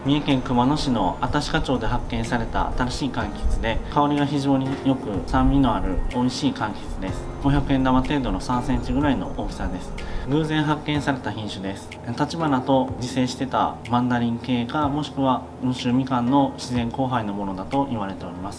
三重県熊野市の新鹿町で発見された新しい柑橘で、香りが非常によく酸味のある美味しい柑橘です。500円玉程度の3センチぐらいの大きさです。偶然発見された品種です。立花と自生してたマンダリン系か、もしくは温州みかんの自然交配のものだと言われております。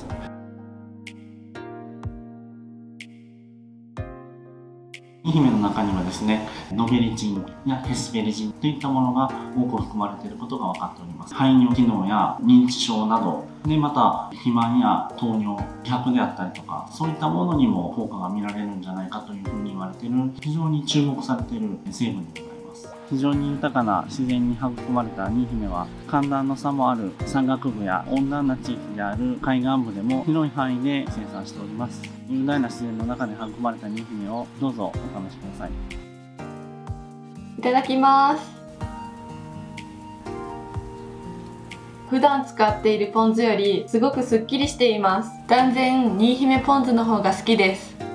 愛媛の中にはですね、ノベリチンやヘスペリジンといったものが多く含まれていることが分かっております。排尿機能や認知症などで、また肥満や糖尿、気迫であったりとか、そういったものにも効果が見られるんじゃないかというふうに言われている、非常に注目されている成分でございます。非常に豊かな自然に育まれた新姫は、寒暖の差もある山岳部や温暖な地域である海岸部でも広い範囲で生産しております。雄大な自然の中で育まれた新姫をどうぞお試しください。 いただきます。普段使っているポン酢よりすごくすっきりしています。断然新姫ポン酢の方が好きです。